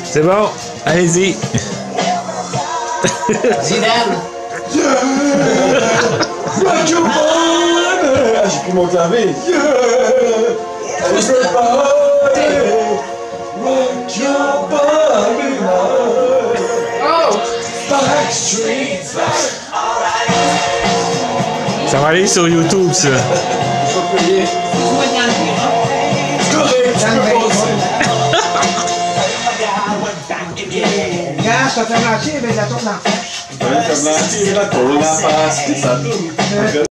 C'est bon, allez-y. Zidane. Rock your body. J'ai pris mon clavier. Everybody. Rock your body. Oh! Backstreet. Ça va aller sur YouTube, ça. Je vais payer. C'est correct, tu peux passer. Regarde, ça fait marcher, mais la tourne en face. Comme la tire, la tourne en face, ça tourne.